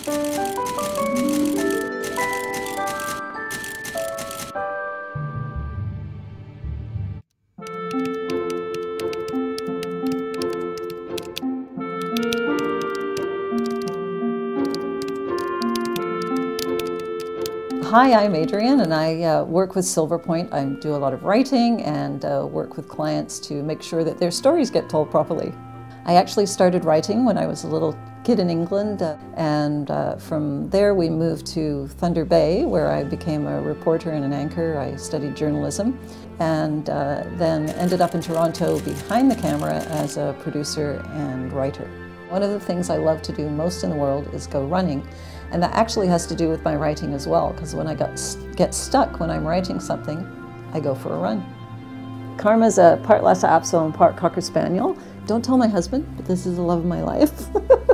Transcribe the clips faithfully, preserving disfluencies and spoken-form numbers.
Hi, I'm Adrienne, and I uh, work with Silverpoint. I do a lot of writing and uh, work with clients to make sure that their stories get told properly. I actually started writing when I was a little kid in England, uh, and uh, from there we moved to Thunder Bay, where I became a reporter and an anchor. I studied journalism, and uh, then ended up in Toronto behind the camera as a producer and writer. One of the things I love to do most in the world is go running, and that actually has to do with my writing as well, because when I got, get stuck when I'm writing something, I go for a run. Karma's a part Lhasa Apso and part Cocker Spaniel. Don't tell my husband, but this is the love of my life.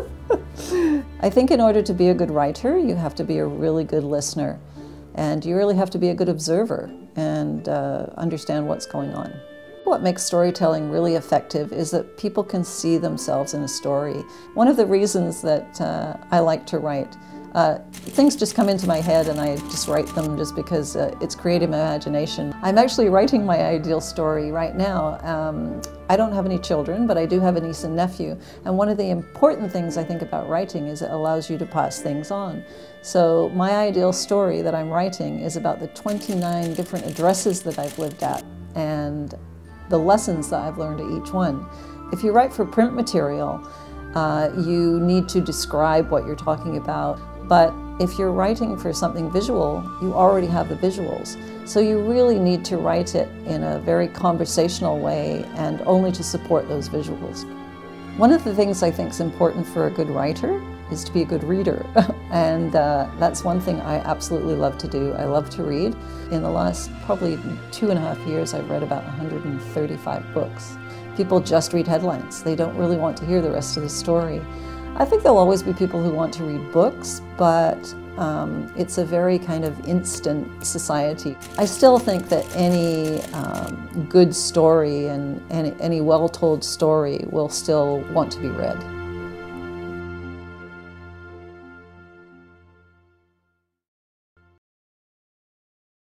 I think in order to be a good writer, you have to be a really good listener, and you really have to be a good observer and uh, understand what's going on. What makes storytelling really effective is that people can see themselves in a story. One of the reasons that uh, I like to write, uh, things just come into my head and I just write them just because uh, it's creative imagination. I'm actually writing my ideal story right now. Um, I don't have any children, but I do have a niece and nephew. And one of the important things I think about writing is it allows you to pass things on. So my ideal story that I'm writing is about the twenty-nine different addresses that I've lived at, and the lessons that I've learned at each one. If you write for print material, uh, you need to describe what you're talking about. But if you're writing for something visual, you already have the visuals. So you really need to write it in a very conversational way and only to support those visuals. One of the things I think is important for a good writer is to be a good reader. And uh, that's one thing I absolutely love to do. I love to read. In the last probably two and a half years, I've read about one hundred thirty-five books. People just read headlines. They don't really want to hear the rest of the story. I think there'll always be people who want to read books, but um, it's a very kind of instant society. I still think that any um, good story and any, any well-told story will still want to be read.